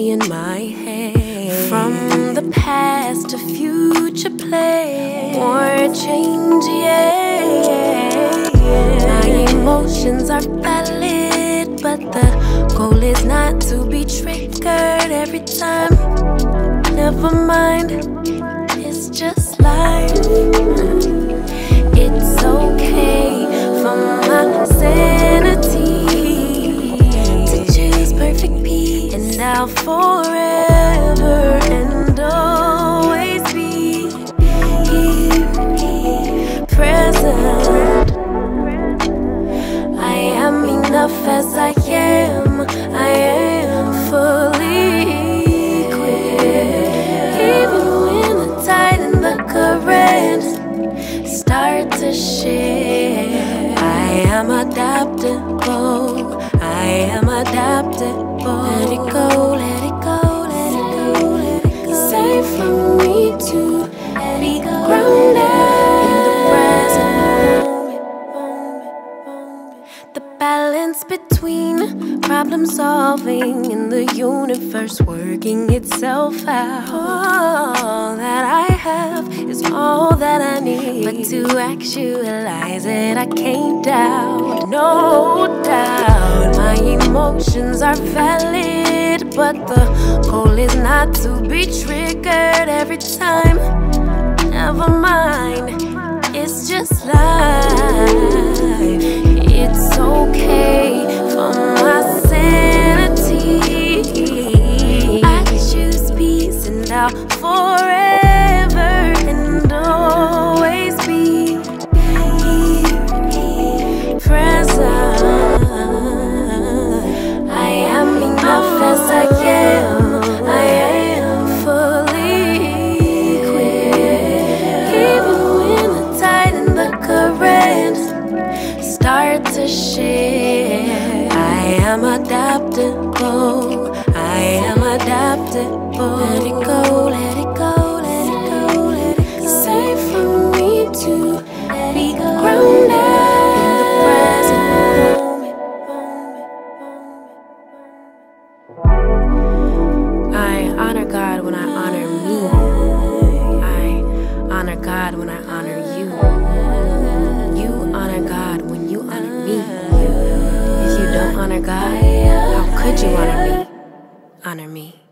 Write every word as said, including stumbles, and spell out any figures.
me in my head. From the past to future play, more change, yeah. My emotions are valid, but the goal is not to be triggered every time. Never mind, it's just life. It's okay for my sanity to choose perfect peace, and I'll forever and always be here, present. I am enough as I am. I am fully equipped, even when the tide and the current start to shift. I am adaptable. I am adaptable. Let it go, let it go, let it go, let it go. Safe for me to be grounded in the present moment. The balance between problem solving and the universe working itself out. All that I have is all that I need, but to actualize it I can't doubt, no doubt. My emotions are valid, but the goal is not to be triggered every time. Never mind, it's just life. It's okay for my sanity. I choose peace, and I'll forever and always be here, present. I am enough as I am. I am fully equipped, even when the tide and the current start to shift. I am adaptable. I am adaptable. Let it go, let it go, let it go, let it go. Safe for me to be grounded in the present moment. I honor God when I honor me. I honor God when I honor you. You honor God when you honor me. If you don't honor God, how could you honor me? Honor me.